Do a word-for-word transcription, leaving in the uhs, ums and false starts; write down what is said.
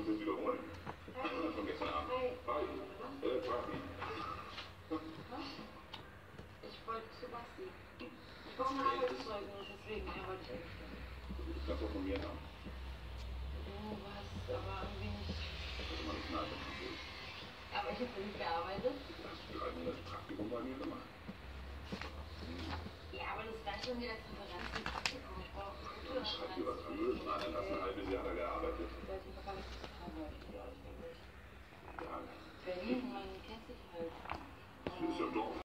willst du wiederholen? Oder von gestern Abend? Hi. Äh, Basti. Ich wollte zu Basti. Ich brauche ein Arbeitszeugnis, deswegen, ja, wollte ich eigentlich. Das kannst du auch von mir haben. Du hast aber irgendwie nicht... Das ist mal eine Kneipe. Aber ich habe nicht gearbeitet. Du hast drei Monate Praktikum bei mir gemacht. Ja, aber das reicht schon wieder als Referenz im Praktikum. Ich brauche gute Dann schreib dir was anderes an, dann hast du ein halbes Jahr da gearbeitet. Ich weiß nicht, was ich das haben wollte. Ja, ich denke nicht. Ja. Berlin, man kennt sich halt. Das ist ja doof.